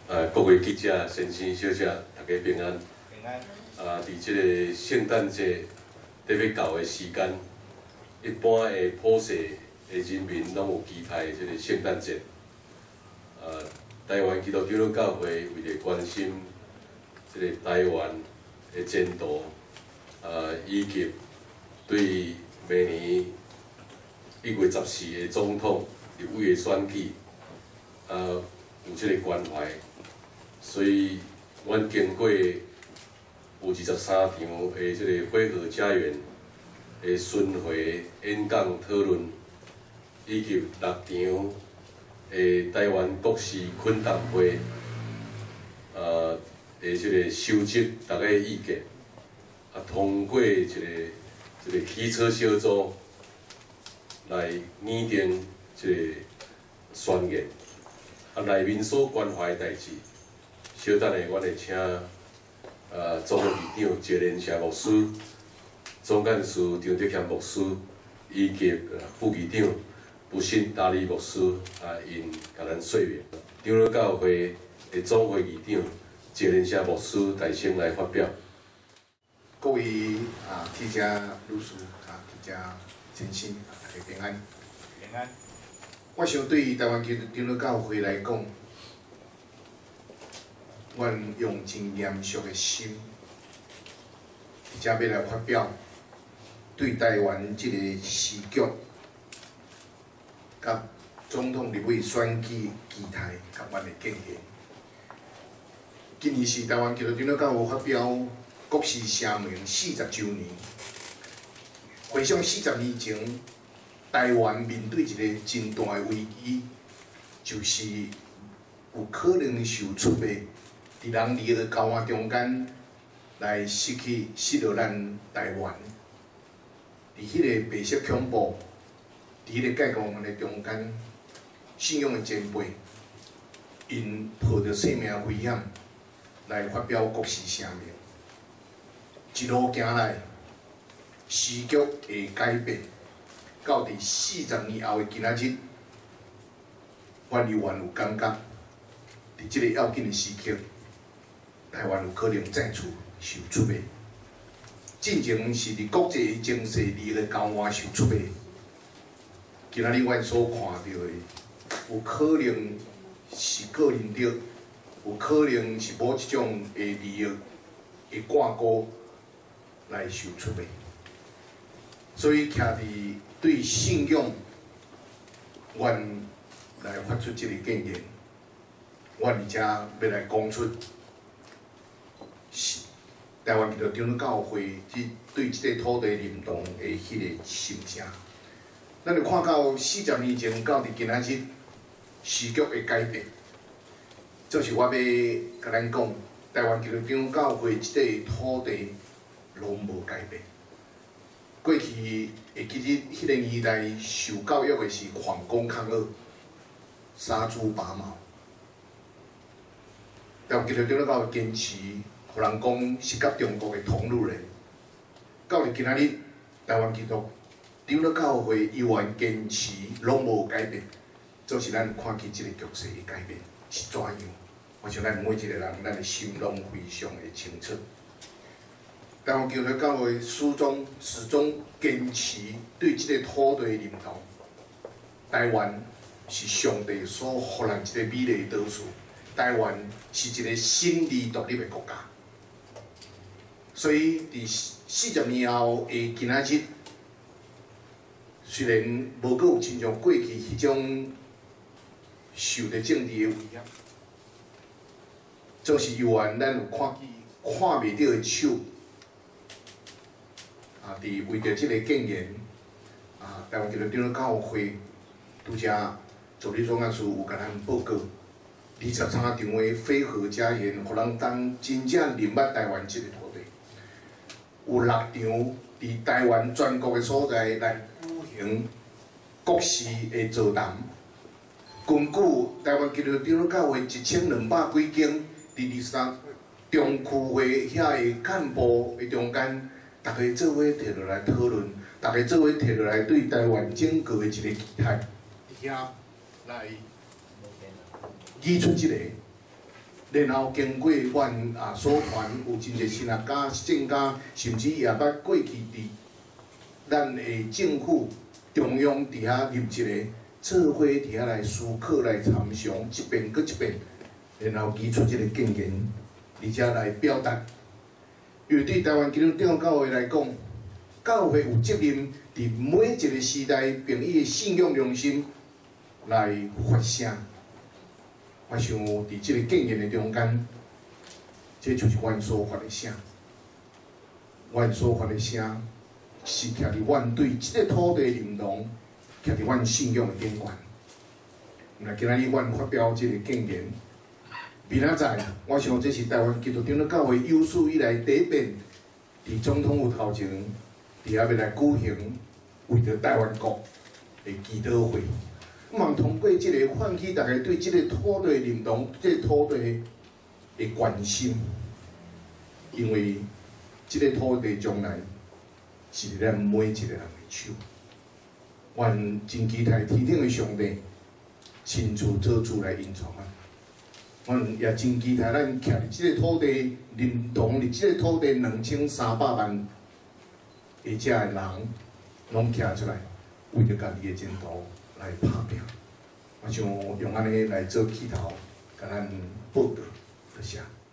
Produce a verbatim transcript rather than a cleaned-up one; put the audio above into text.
呃，各位记者、先生、小姐，大家平安。 平安。 啊，伫即个圣诞节伫要到的时间，一般的普世的人民拢有期待即个圣诞节。啊，台湾基督长老教会为了关心即个台湾的前途，啊，以及对明年一月十四的总统立委的选举，啊，有即个关怀。 所以，阮经过有二十三场的即个会合家园的巡回演讲讨论，以及六场的台湾国事恳谈会，呃，的即个收集大家的意见，啊，通过一个一个汽车小组来拟定即个宣言，啊，内面所关怀的代志。 小等下，阮会请呃总会议长谢连霞牧师、总干事张德谦牧师以及副议长不信达理牧师啊，因甲咱说明。长老教会的总会议长谢连霞牧师大声来发表。 各位啊，记者、律师啊，记者先生，大家平安。 平安。 我想对于台湾基督长老教会来讲， 阮用真严肃的心，遮要来发表对台湾即个时局、甲总统立委选举期待，甲阮的建议。今年是台湾基督长老教会发表国事声明四十周年，回想四十年前，台湾面对一个真大的危机，就是有可能受出卖。 伫人离个交换中间来失去失落咱台湾，伫迄个白色恐怖，伫迄个解放军的中间，信仰的前辈，因冒着生命危险来发表国事声明，一路行来，时局会改变，到伫四十年后的今仔日，阮依然有感觉，伫即个要紧的时刻。 台湾有可能再次受出卖，进前是伫国际经济利益交换受出卖。今仔日阮所看到的，有可能是个人着，有可能是某一种的利益的挂钩来受出卖。所以，徛伫对信仰，阮来发出即个建言，阮而且要来讲出。 台湾基督长老教会即对即个土地认同的迄个心声，咱就看到四十年前到伫今仔日，时局的改变，就是我要甲咱讲，台湾基督长老教会即个土地拢无改变。过去会记得迄个年代受教育的是反攻抗俄、杀猪拔毛，台湾基督长老教会坚持。 互人讲是甲中国的同路人，到了今仔日，台湾基督长老教会依然坚持，拢无改变，就是咱看见即个局势的改变是怎样。我想咱每一个人，咱的心拢非常的清楚。台湾基督教会始终始终坚持对即个土地的认同。台湾是上帝所予咱一个美丽的岛屿，台湾是一个新立独立的国家。 所以，伫四十年后的今仔日，虽然无阁有亲像过去迄种受着政治的威胁，总是依然咱有看见看袂到的手，啊，伫为着即个建言，啊，台湾基督长老教会拄则助理总干事有甲咱报告，二十三场的非核家园，互人当真正认捌台湾即个。 有六场伫台湾全国的所在来举行国事的座谈，根据台湾基督长老教会一千两百几间伫二三中区会遐个干部的中间，大家做伙摕落来讨论，大家做伙摕落来对台湾整个的一个期待，伫遐来议出一个然后经过阮啊所传有真侪新学家、政家，甚至也捌过去伫咱的政府中央伫遐入一个做伙伫遐来思考、来参详，一遍搁一遍，然后提出一个建言，而且来表达。因为对台湾基督教教会来讲，教会有责任伫每一个时代，凭伊的信仰良心来发声。我想伫即个建言的中间，这就是阮所发的声。阮所发的声，是徛伫阮对即个土地认同，徛伫阮信仰的顶悬。那今仔日阮发表即个建言，明仔载，我想这是台湾基督长老教会有史以来第一遍伫总统府头前，伫遐要来举行为着台湾国的祈祷会。望通过即个唤起大家对即个土地认同、即个土地的关心，因为即个土地将来是咱每一个人的手。愿真期待天顶的上帝亲自做主来隐藏啊！阮也真期待咱徛伫即个土地认同伫即个土地两千三百万以遮的人，拢徛出来，为着家己的前途来打拼。我想用安尼来做起头，甲咱报道，多谢。